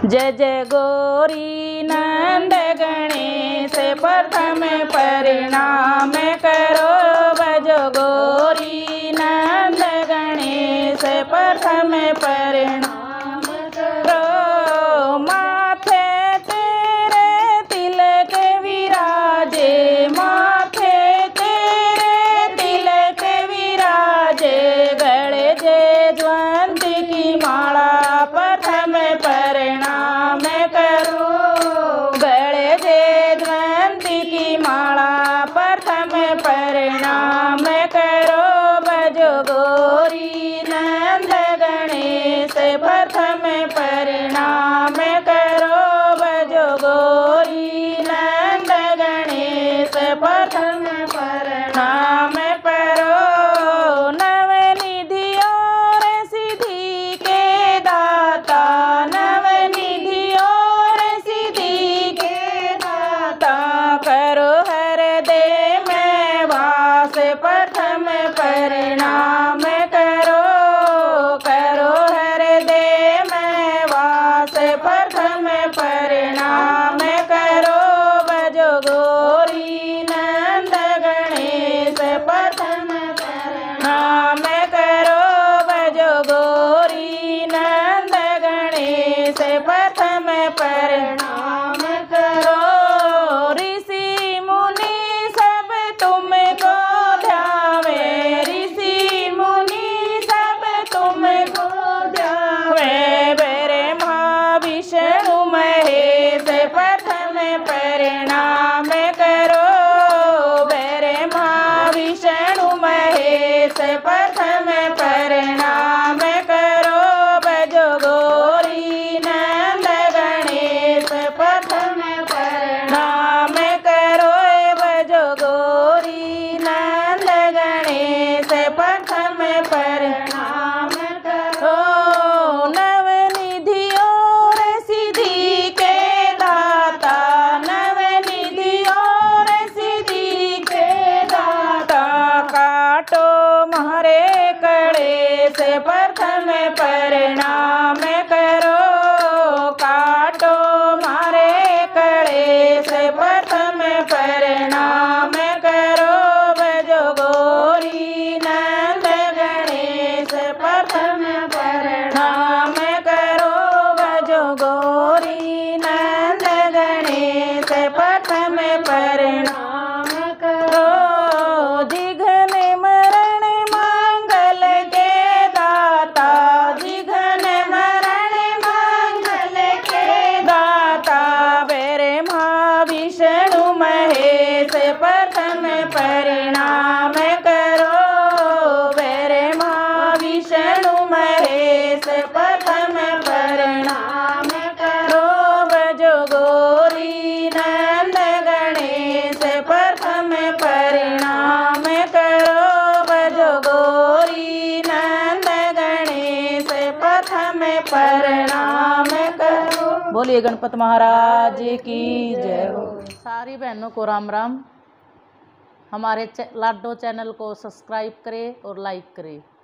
जय जय गौरी नंद गणेश प्रथम परिणाम करो भजो गौरी नंद गणेश प्रथम परिणाम करो। माथे तेरे तिलक विराजे, माथे तेरे तिलक विराजे, गले जयवंत की माला प्रथम परिणाम करो। गले जयवंत की माला प्रथम परिणाम करो भजो गौरी नंद गणेश प्रथम परिणाम करो भजो गौरी नंद गणेश प्रथम परिणाम करो। नवनिधि और सिद्धि के दाता, नवनिधि और सिद्धि के दाता, करो हृदय में वास प्रथम परिणाम करो। करो हृदय में वास प्रथम परिणाम करो भजो गौरी नंद गणेश प्रथम परिणाम करो भजो गौरी नंद गणेश प्रथम परिणाम करो। ऋषि मुनि सब तुमको ध्यावे, ऋषि मुनि सब तुमको ध्यावे, ब्रह्मा विष्णु महेश प्रथम परिणाम करो। ब्रह्मा विष्णु महेश प्रथम परिणाम करो भजो गौरी नंद गणेश प्रथम परिणाम करो भजो गौरी नंद गणेश प्रथम परिणाम करो। नवनिधि और सिद्धि के दाता, नवनिधि और सिद्धि के दाता, काटो मारे कलेश प्रथम परिणाम करो। काटो मारे कलेश प्रथम परिणाम करो भजो गौरी नंद गणेश प्रथम परिणाम करो भजो गौरी नंद गणेश प्रथम परिणाम करो। जिघन मरण मंगल के दाता, जिघन मरण मंगल के दाता, ब्रह्मा विष्णु महेश प्रथम परिणाम करो। ब्रह्मा विष्णु महेश प्रथम परिणाम करो भजो गौरी नंद गणेश प्रथम परिणाम करो भजो गौरी नंद गणेश प्रथम परिणाम करो। बोलिए गणपत महाराज की जय हो। सारी बहनों को राम राम। हमारे लाडो चैनल को सब्सक्राइब करें और लाइक करें।